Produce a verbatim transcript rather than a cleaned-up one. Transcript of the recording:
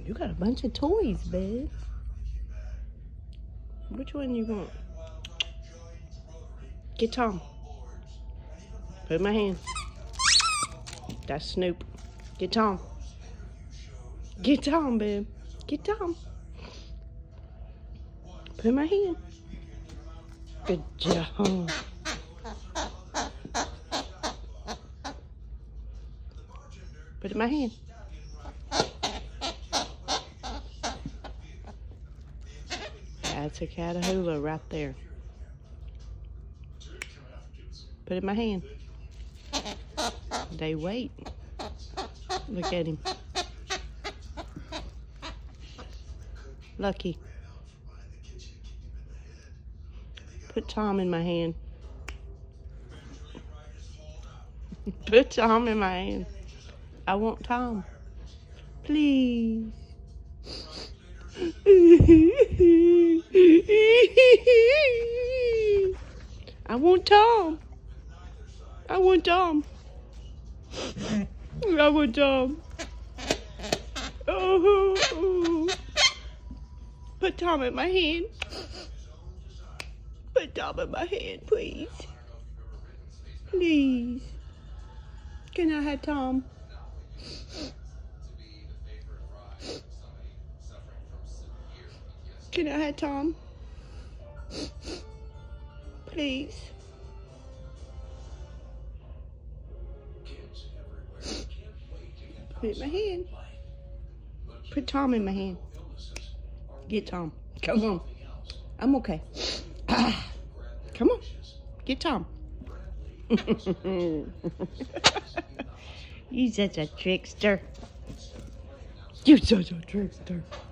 You got a bunch of toys, babe. Which one you want? Get Tom. Put it in my hand. That's Snoop. Get Tom. Get Tom, babe. Get Tom. Put it in my hand. Good job. Put it in my hand. That's a catahoula right there. Put it in my hand. They wait. Look at him. Lucky. Put Tom in my hand. Put Tom in my hand. I want Tom. Please. I want Tom. I want Tom. I want Tom. Oh. Put Tom in my hand. Put Tom in my hand, please. Please. Can I have Tom? Can I have Tom? Please. Put it in my hand. Put Tom in my hand. Get Tom. Come on. I'm okay. Ah, come on. Get Tom. You're such a trickster. You're such a trickster.